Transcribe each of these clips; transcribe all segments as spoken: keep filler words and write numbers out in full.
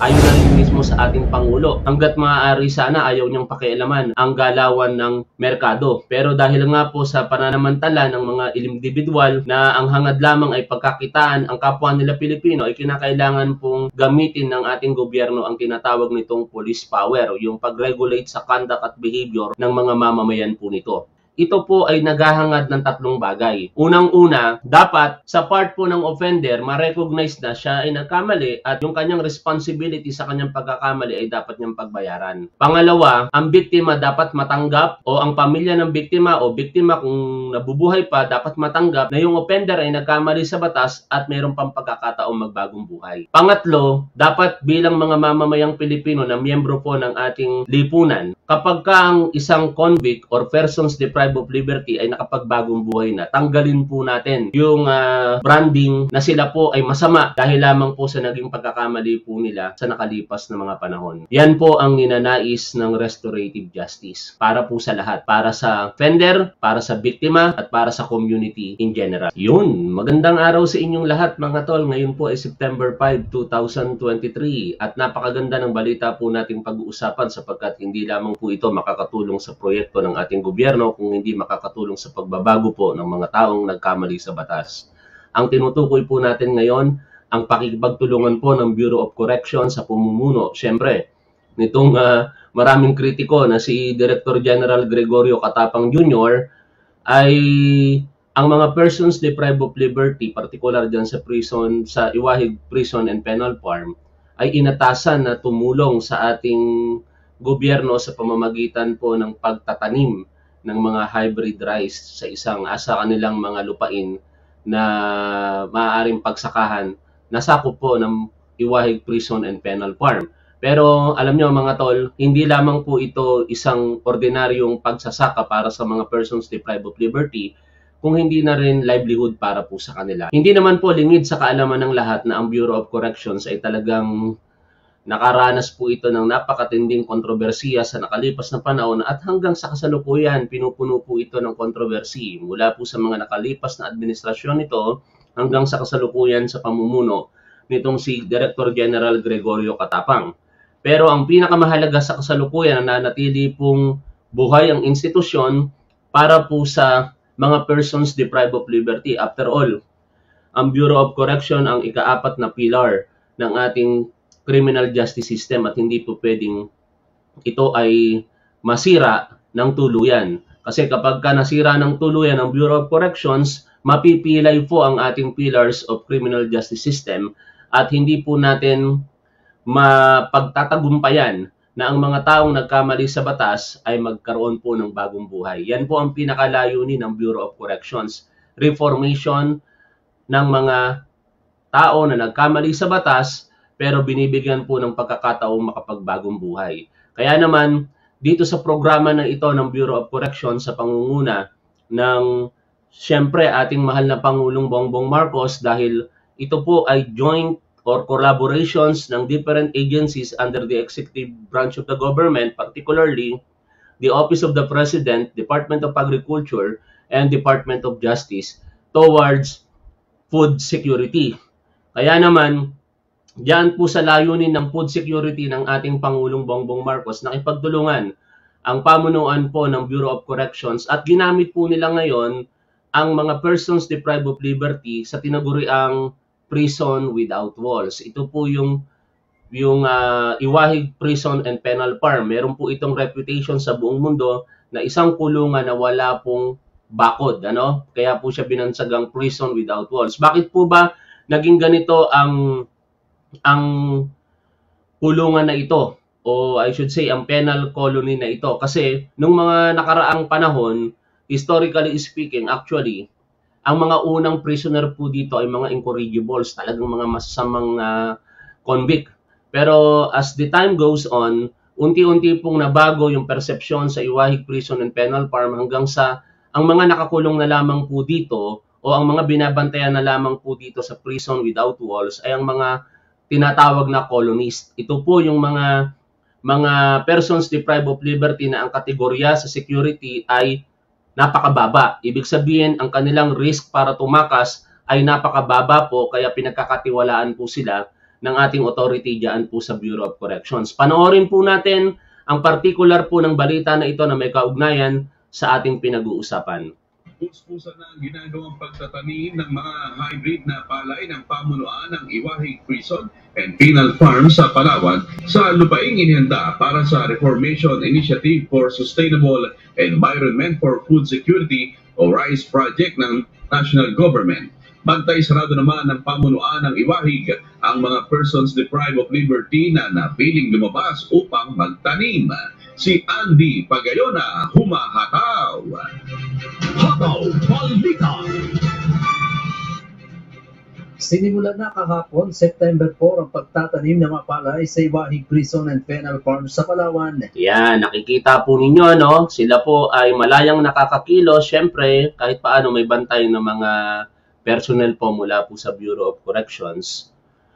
Ayon na rin mismo sa ating Pangulo, hanggat maaari sana ayaw niyang pakialaman ang galawan ng merkado. Pero dahil nga po sa pananamantala ng mga individual na ang hangad lamang ay pagkakitaan ang kapwa nila Pilipino, ay kinakailangan pong gamitin ng ating gobyerno ang tinatawag nitong police power, yung pag-regulate sa conduct at behavior ng mga mamamayan po nito. Ito po ay naghahangad ng tatlong bagay. Unang-una, dapat sa part po ng offender, ma-recognize na siya ay nagkamali at yung kanyang responsibility sa kanyang pagkakamali ay dapat niyang pagbayaran. Pangalawa, ang biktima dapat matanggap o ang pamilya ng biktima o biktima kung nabubuhay pa dapat matanggap na yung offender ay nagkamali sa batas at mayroon pang pagkakataong magbagong buhay. Pangatlo, dapat bilang mga mamamayang Pilipino na miyembro po ng ating lipunan, kapag ka ang isang convict or persons deprived of liberty ay nakapagbagong buhay na, tanggalin po natin yung uh, branding na sila po ay masama dahil lamang po sa naging pagkakamali po nila sa nakalipas na mga panahon. Yan po ang ninanais ng restorative justice para po sa lahat, para sa offender, para sa biktima, at para sa community in general. Yun, magandang araw sa inyong lahat mga tol. Ngayon po ay September five, two thousand twenty-three at napakaganda ng balita po nating pag-uusapan sapagkat hindi lamang po ito makakatulong sa proyekto ng ating gobyerno kung hindi makakatulong sa pagbabago po ng mga taong nagkamali sa batas. Ang tinutukoy po natin ngayon, ang pakikipagtulungan po ng Bureau of Corrections sa pumumuno, syempre, nitong uh, maraming kritiko na si Director General Gregorio Catapang Junior ay ang mga persons deprived of liberty, particular dyan sa prison, sa Iwahig Prison and Penal Farm, ay inatasan na tumulong sa ating gobyerno sa pamamagitan po ng pagtatanim ng mga hybrid rice sa isang asa kanilang mga lupain na maaaring pagsakahan na sakop po ng Iwahig Prison and Penal Farm. Pero alam nyo mga tol, hindi lamang po ito isang ordinaryong pagsasaka para sa mga persons deprived of liberty, kung hindi na rin livelihood para po sa kanila. Hindi naman po lingid sa kaalaman ng lahat na ang Bureau of Corrections ay talagang nakaranas po ito ng napakatinding kontrobersiya sa nakalipas na panahon at hanggang sa kasalukuyan pinupuno po ito ng kontrobersi mula po sa mga nakalipas na administrasyon nito hanggang sa kasalukuyan sa pamumuno nitong si Director General Gregorio Catapang. Pero ang pinakamahalaga sa kasalukuyan na nanatili pong buhay ang institusyon para po sa mga persons deprived of liberty. After all, ang Bureau of Correction ang ikaapat na pilar ng ating criminal justice system at hindi po pwedeng ito ay masira ng tuluyan. Kasi kapag ka nasira ng tuluyan ang Bureau of Corrections, mapipilay po ang ating pillars of criminal justice system at hindi po natin mapagtatagumpayan na ang mga taong nagkamali sa batas ay magkaroon po ng bagong buhay. Yan po ang pinakalayunin ng Bureau of Corrections. Reformation ng mga tao na nagkamali sa batas pero binibigyan po ng pagkakataong makapagbagong buhay. Kaya naman, dito sa programa na ito ng Bureau of Corrections sa pangunguna ng siyempre ating mahal na Pangulong Bongbong Marcos dahil ito po ay joint or collaborations ng different agencies under the executive branch of the government, particularly the Office of the President, Department of Agriculture, and Department of Justice towards food security. Kaya naman, diyan po sa layunin ng food security ng ating Pangulong Bongbong Marcos, nakipagtulungan ang pamunuan po ng Bureau of Corrections at ginamit po nila ngayon ang mga persons deprived of liberty sa tinaguriang prison without walls. Ito po yung yung uh, Iwahig Prison and Penal Farm. Meron po itong reputation sa buong mundo na isang kulungan na wala pong bakod, ano? Kaya po siya binansagang prison without walls. Bakit po ba naging ganito ang ang kulungan na ito, o I should say ang penal colony na ito? Kasi nung mga nakaraang panahon, historically speaking, actually, ang mga unang prisoner po dito ay mga incorrigibles, talagang mga masasamang uh, convict. Pero as the time goes on, unti-unti pong nabago yung perception sa Iwahig Prison and Penal Farm hanggang sa ang mga nakakulong na lamang po dito o ang mga binabantayan na lamang po dito sa prison without walls ay ang mga tinatawag na colonist. Ito po yung mga mga persons deprived of liberty na ang kategorya sa security ay napakababa. Ibig sabihin, ang kanilang risk para tumakas ay napakababa po, kaya pinagkakatiwalaan po sila ng ating authority dyan po sa Bureau of Corrections. Panoorin po natin ang particular po ng balita na ito na may kaugnayan sa ating pinag-uusapan. Puspusan na ang ginagawang pagtatanim ng mga hybrid na palay ng pamunuan ng Iwahig Prison and Penal Farm sa Palawan sa lupaing inihanda para sa Reformation Initiative for Sustainable Environment for Food Security o RISE project ng national government. Bantay sarado naman ng pamunuan ng Iwahig ang mga persons deprived of liberty na napiling lumabas upang magtanim. Si Andy Pagayona, humahataw. Hataw Balita. Sinimulan na kahapon, September four, ang pagtatanim ng mga palay sa Iwahig Prison and Penal Farm sa Palawan. Yan, nakikita po ninyo, no? Sila po ay malayang nakakakilo. Siyempre, kahit paano may bantay ng mga personnel po mula po sa Bureau of Corrections.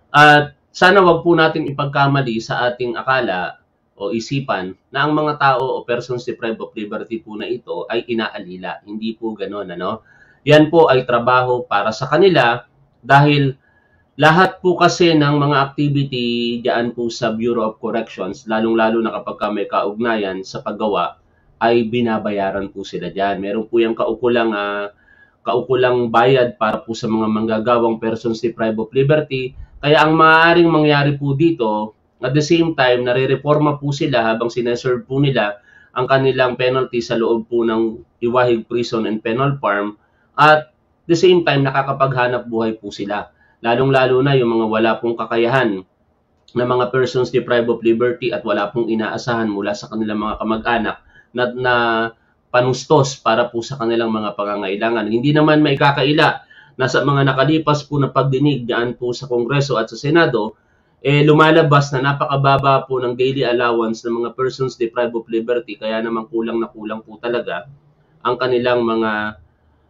At sana wag po natin ipagkamali sa ating akala o isipan na ang mga tao o persons deprived of liberty po na ito ay inaalila. Hindi po ganoon, ano? Yan po ay trabaho para sa kanila dahil lahat po kasi ng mga activity diyan po sa Bureau of Corrections, lalong-lalo na kapag may kaugnayan sa paggawa, ay binabayaran po sila diyan. Meron po yung kaukulang uh, kaukulang bayad para po sa mga manggagawang persons deprived of liberty. Kaya ang maaaring mangyari po dito, at the same time, nare-reforma po sila habang sineserve po nila ang kanilang penalty sa loob po ng Iwahig Prison and Penal Farm. At the same time, nakakapaghanap buhay po sila. Lalong-lalo na yung mga wala pong kakayahan na mga persons deprived of liberty at wala pong inaasahan mula sa kanilang mga kamag-anak na, na panustos para po sa kanilang mga pangangailangan. Hindi naman may kakaila na sa mga nakalipas po na pagdinig dyan po sa Kongreso at sa Senado, eh lumalabas na napakababa po ng daily allowance ng mga persons deprived of liberty, kaya naman kulang na kulang po talaga ang kanilang mga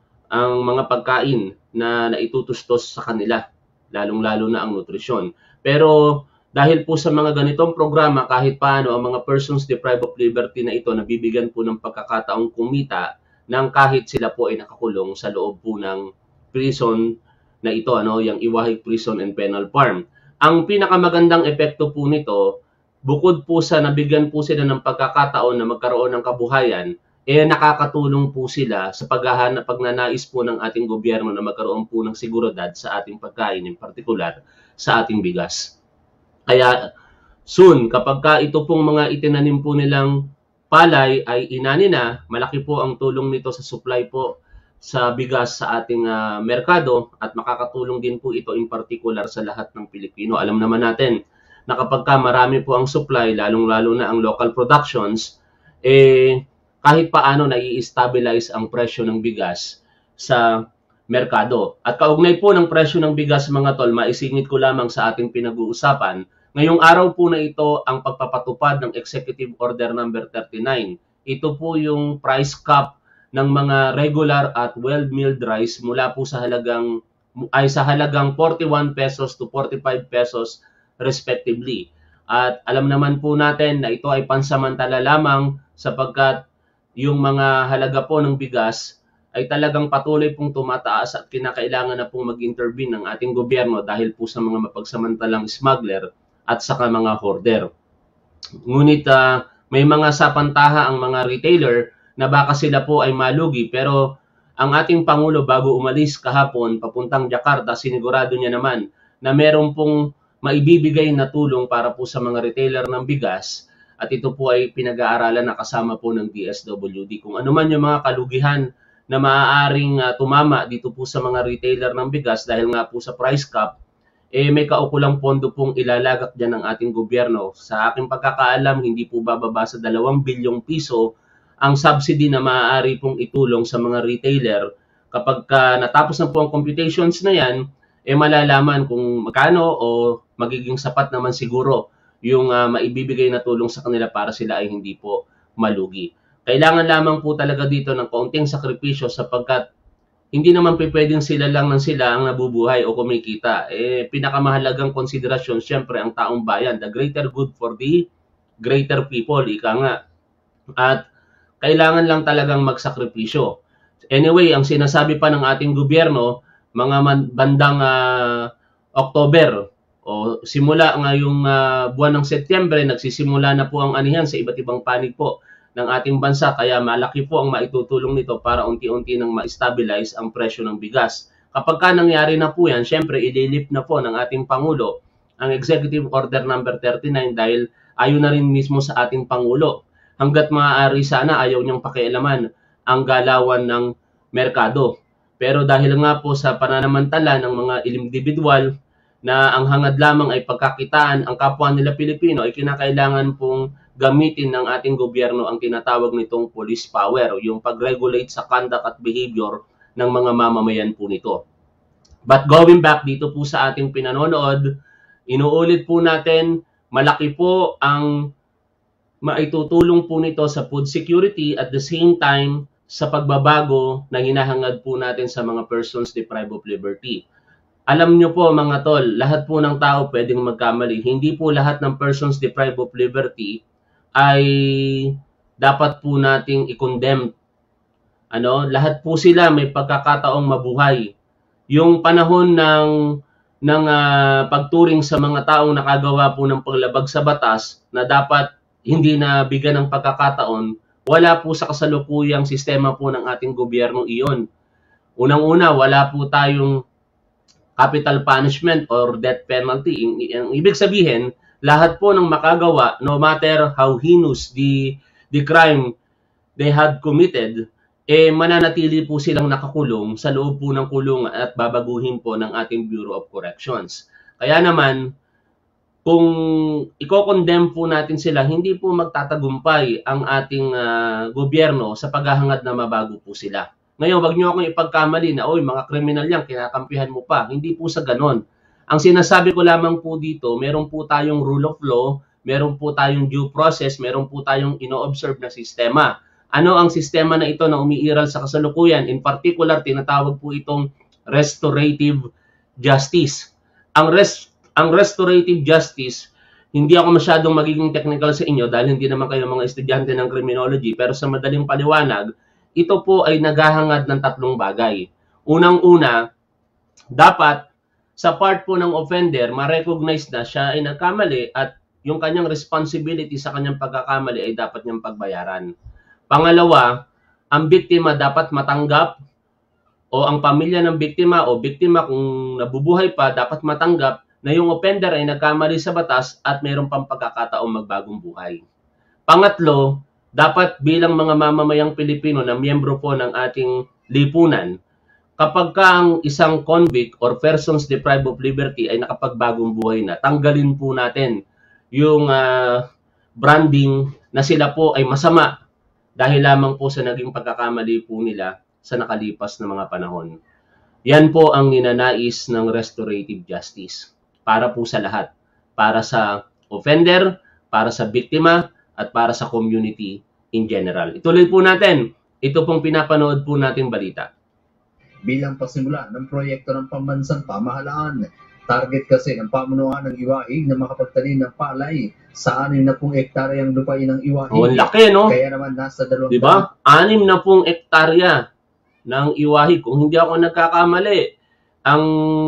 ang mga pagkain na naitutustos sa kanila, lalong-lalo na ang nutrisyon. Pero dahil po sa mga ganitong programa, kahit paano ang mga persons deprived of liberty na ito nabibigyan po ng pagkakataong kumita nang kahit sila po ay nakakulong sa loob po ng prison na ito, ano, yung Iwahig Prison and Penal Farm. Ang pinakamagandang epekto po nito, bukod po sa nabigyan po sila ng pagkakataon na magkaroon ng kabuhayan, eh nakakatulong po sila sa paghahanap, pagnanais po ng ating gobyerno na magkaroon po ng seguridad sa ating pagkain, in particular sa ating bigas. Kaya soon, kapag ka ito pong mga itinanim po nilang palay ay inani na, malaki po ang tulong nito sa supply po sa bigas sa ating uh, merkado at makakatulong din po ito in particular sa lahat ng Pilipino. Alam naman natin na kapag ka marami po ang supply, lalong-lalo na ang local productions, eh kahit paano nai-stabilize ang presyo ng bigas sa merkado. At kaugnay po ng presyo ng bigas, mga tol, maisingit ko lamang sa ating pinag-uusapan. Ngayong araw po na ito ang pagpapatupad ng Executive Order number thirty-nine. Ito po yung price cap ng mga regular at well-milled rice mula po sa halagang ay sa halagang forty-one pesos to forty-five pesos respectively. At alam naman po natin na ito ay pansamantala lamang sapagkat yung mga halaga po ng bigas ay talagang patuloy pong tumataas at kinakailangan na pong mag-intervene ng ating gobyerno dahil po sa mga mapagsamantalang smuggler at saka mga hoarder. Ngunit uh, may mga sapantaha ang mga retailer na baka sila po ay malugi, pero ang ating Pangulo bago umalis kahapon papuntang Jakarta, sinigurado niya naman na meron pong maibibigay na tulong para po sa mga retailer ng bigas at ito po ay pinag-aaralan na kasama po ng D S W D. Kung ano man yung mga kalugihan na maaaring uh, tumama dito po sa mga retailer ng bigas dahil nga po sa price cap, eh may kaukulang pondo pong ilalagak dyan ng ating gobyerno. Sa aking pagkakaalam, hindi po bababa sa dalawang bilyong piso ang subsidy na maaari pong itulong sa mga retailer. Kapag uh, natapos na po ang computations na yan, eh malalaman kung magkano o magiging sapat naman siguro yung uh, maibibigay na tulong sa kanila para sila ay hindi po malugi. Kailangan lamang po talaga dito ng kaunting sakripisyo sapagkat hindi naman pwedeng sila lang ng sila ang nabubuhay o kumikita. Eh, pinakamahalagang konsiderasyon, syempre, ang taong bayan. The greater good for the greater people, ika nga. At kailangan lang talagang magsakripisyo. Anyway, ang sinasabi pa ng ating gobyerno, mga bandang uh, October O simula ngayong uh, buwan ng Setyembre, nagsisimula na po ang anihan sa iba't ibang panig po ng ating bansa. Kaya malaki po ang maitutulong nito para unti-unti nang ma-stabilize ang presyo ng bigas. Kapag ka nangyari na po yan, syempre ililip na po ng ating Pangulo ang Executive Order number thirty-nine dahil ayon na rin mismo sa ating Pangulo. Hanggat maaari sana ayaw niyang pakialaman ang galawan ng merkado. Pero dahil nga po sa pananamantala ng mga individual na ang hangad lamang ay pagkakitaan ang kapwa nila Pilipino, ay kinakailangan pong gamitin ng ating gobyerno ang tinatawag nitong police power, yung pag-regulate sa conduct at behavior ng mga mamamayan po nito. But going back dito po sa ating pinanonood, inuulit po natin, malaki po ang maitutulong po nito sa food security at the same time sa pagbabago na hinahangad po natin sa mga persons deprived of liberty. Alam nyo po mga tol, lahat po ng tao pwedeng magkamali. Hindi po lahat ng persons deprived of liberty ay dapat po nating i-condemn. Ano, lahat po sila may pagkakataong mabuhay. Yung panahon ng ng uh, pagturing sa mga taong nakagawa po ng paglabag sa batas na dapat hindi na bigyan ng pagkakataon, wala po sa kasalukuyang sistema po ng ating gobyerno iyon. Unang-una, wala po tayong capital punishment or death penalty. Ang ibig sabihin, lahat po ng makagawa, no matter how heinous the, the crime they had committed, eh mananatili po silang nakakulong sa loob po ng kulungan at babaguhin po ng ating Bureau of Corrections. Kaya naman, kung i-condemn po natin sila, hindi po magtatagumpay ang ating uh, gobyerno sa paghahangad na mabago po sila. Ngayon, wag niyo akong ipagkamali na, oy, mga kriminal yan, kinakampihan mo pa. Hindi po sa ganon. Ang sinasabi ko lamang po dito, meron po tayong rule of law, meron po tayong due process, meron po tayong ino-observe na sistema. Ano ang sistema na ito na umiiral sa kasalukuyan? In particular, tinatawag po itong restorative justice. Ang, res ang restorative justice, hindi ako masyadong magiging technical sa inyo dahil hindi naman kayo mga estudyante ng criminology, pero sa madaling paliwanag, ito po ay naghahangad ng tatlong bagay. Unang-una, dapat sa part po ng offender, ma-recognize na siya ay nagkamali at yung kanyang responsibility sa kanyang pagkakamali ay dapat niyang pagbayaran. Pangalawa, ang biktima dapat matanggap o ang pamilya ng biktima o biktima kung nabubuhay pa dapat matanggap na yung offender ay nagkamali sa batas at mayroon pang pagkakataong magbagong buhay. Pangatlo, dapat bilang mga mamamayang Pilipino na miyembro po ng ating lipunan, kapag ka ang isang convict or persons deprived of liberty ay nakapagbagong buhay na, tanggalin po natin yung uh, branding na sila po ay masama dahil lamang po sa naging pagkakamali po nila sa nakalipas na mga panahon. Yan po ang ninanais ng restorative justice para po sa lahat. Para sa offender, para sa biktima, at para sa community in general. Ituloy po natin. Ito pong pinapanood po nating balita. Bilang pasimula ng proyekto ng pambansang pamahalaan, target kasi ng pamunuan ng Iwahig na makapagtanim ng palay sa anim na pung hektaryang lupain ng Iwahig. Oh, laki, no? Kaya naman nasa dalawang... Diba? anim na pung hektarya ng Iwahig. Kung hindi ako nagkakamali, ang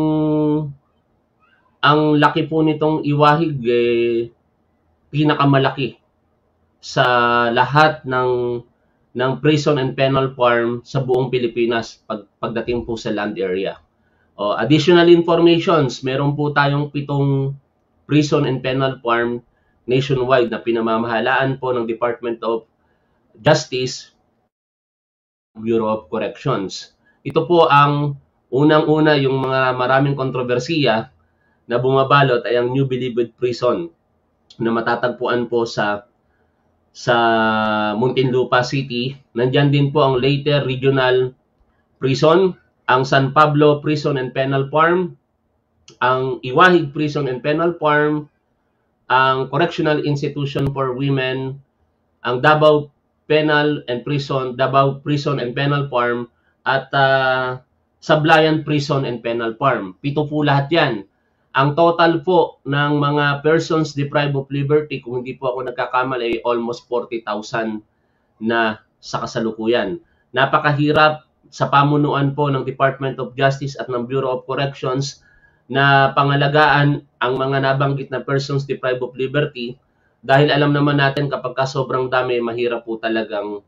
ang laki po nitong Iwahig eh, pinakamalaki sa lahat ng ng prison and penal farm sa buong Pilipinas pag, pagdating po sa land area. O, additional informations, meron po tayong pitong prison and penal farm nationwide na pinamamahalaan po ng Department of Justice, Bureau of Corrections. Ito po ang unang-una yung mga maraming kontrobersiya na bumabalot ay ang New Bilibid Prison na matatagpuan po sa sa Muntinlupa City. Nandyan din po ang Leyte Regional Prison, ang San Pablo Prison and Penal Farm, ang Iwahig Prison and Penal Farm, ang Correctional Institution for Women, ang Davao Penal and Prison, Davao Prison and Penal Farm, at uh, Sablayan Prison and Penal Farm. Pito po lahat yan. Ang total po ng mga persons deprived of liberty, kung hindi po ako nagkakamali, ay almost forty thousand na sa kasalukuyan. Napakahirap sa pamunuan po ng Department of Justice at ng Bureau of Corrections na pangalagaan ang mga nabanggit na persons deprived of liberty dahil alam naman natin kapag ka sobrang dami, mahirap po talagang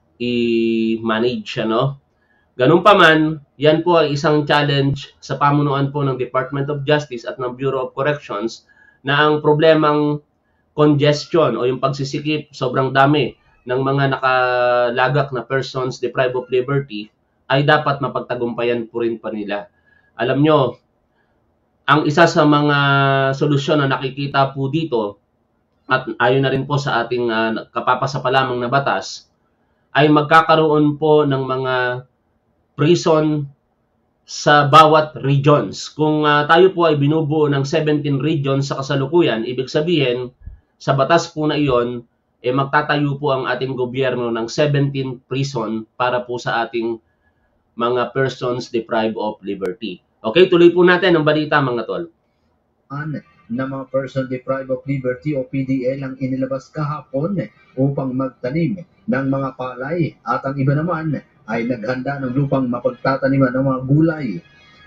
i-manage, ano? Ganun pa man, yan po ay isang challenge sa pamunuan po ng Department of Justice at ng Bureau of Corrections na ang problemang congestion o yung pagsisikip, sobrang dami ng mga nakalagak na persons deprived of liberty ay dapat mapagtagumpayan po rin pa nila. Alam nyo, ang isa sa mga solusyon na nakikita po dito at ayon na rin po sa ating uh, kapapasa pa lamang na batas ay magkakaroon po ng mga prison sa bawat regions. Kung uh, tayo po ay binubuo ng seventeen regions sa kasalukuyan, ibig sabihin sa batas po na iyon, eh magtatayo po ang ating gobyerno ng seventeen prison para po sa ating mga persons deprived of liberty. Okay, tuloy po natin ang balita mga tol. An na mga person deprived of liberty o P D L ang inilabas kahapon upang magtanim ng mga palay at ang iba naman ay naghanda ng lupang mapagtataniman ng mga gulay.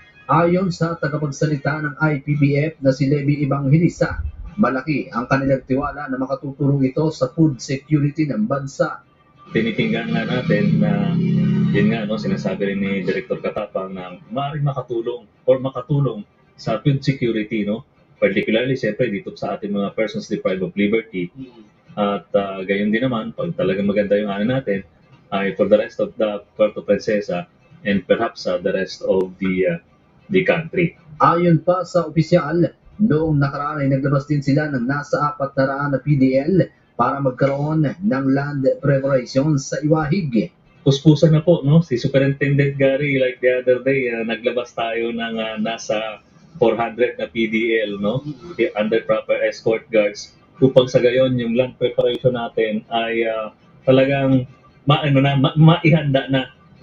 Ayon sa tagapagsalita ng I P B F na si Levi Evangelista, malaki ang kanilang tiwala na makatutulong ito sa food security ng bansa. Tinitingnan nga natin na yun nga, no, sinasabi rin ni Director Katapang na maaaring makatulong or makatulong sa food security, no? Particularly, siyempre, dito sa ating mga persons deprived of liberty. At uh, gayon din naman, pag talagang maganda yung ano natin, ay for the rest of the Puerto Princesa and perhaps uh, the rest of the, uh, the country. Ayon pa sa opisyal, noong nakaraan ay naglabas din sila ng nasa apat na raan na P D L para magkaroon ng land preparation sa Iwahig. Puspusan na po, no? Si Superintendent Gary, like the other day, uh, naglabas tayo ng uh, nasa four hundred na P D L, no? Under proper escort guards. Upang sa gayon, yung land preparation natin ay uh, talagang ma ano na, ma maihanda na.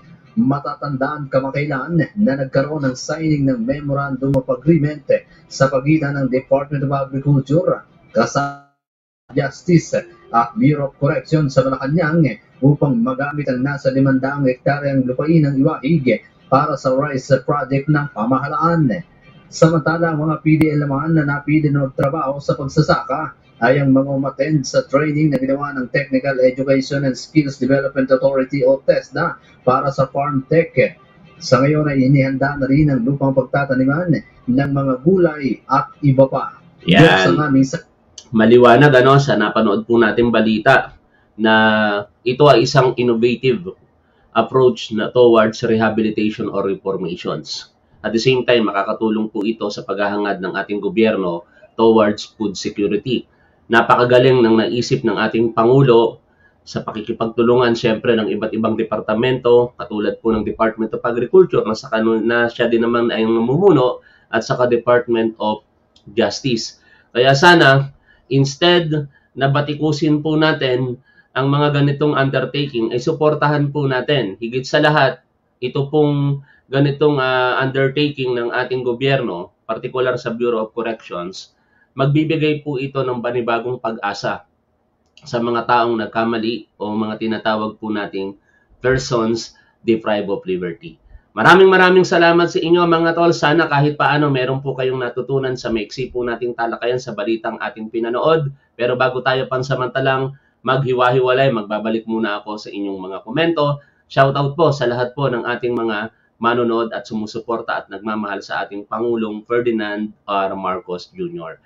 Matatandaan kamakailan na nagkaroon ng signing ng Memorandum of Agreement sa pagitan ng Department of Agriculture, kasama Justice at Bureau of Corrections sa Malacanang upang magamit ang nasa limandang hektaryang lupain ng Iwahig para sa rice project ng pamahalaan. Samantala, ang mga P D L naman na napili na magtrabaho sa pagsasaka ay ang mga umattend sa training na ginawa ng Technical Education and Skills Development Authority o TESDA para sa Farm Tech. Sa ngayon ay inihanda na rin ang lupang pagtataniman ng mga gulay at iba pa. Yan. Maliwanag ano sa napanood po natin balita na ito ay isang innovative approach na towards rehabilitation or reformations. At the same time, makakatulong po ito sa paghahangad ng ating gobyerno towards food security. Napakagaling ng naisip ng ating Pangulo sa pakikipagtulungan siyempre ng iba't ibang departamento, katulad po ng Department of Agriculture na, sa kanun, na siya din naman ay namumuno at saka Department of Justice. Kaya sana, instead na batikusin po natin ang mga ganitong undertaking, ay suportahan po natin. Higit sa lahat, ito pong ganitong uh, undertaking ng ating gobyerno, particular sa Bureau of Corrections, magbibigay po ito ng panibagong pag-asa sa mga taong nagkamali o mga tinatawag po nating persons deprived of liberty. Maraming maraming salamat sa inyo mga tol. Sana kahit paano meron po kayong natutunan sa maiksi po nating talakayan sa balitang ating pinanood. Pero bago tayo pansamantalang maghiwa-hiwalay, magbabalik muna ako sa inyong mga komento. Shoutout po sa lahat po ng ating mga manonood at sumusuporta at nagmamahal sa ating Pangulong Ferdinand R. Marcos Junior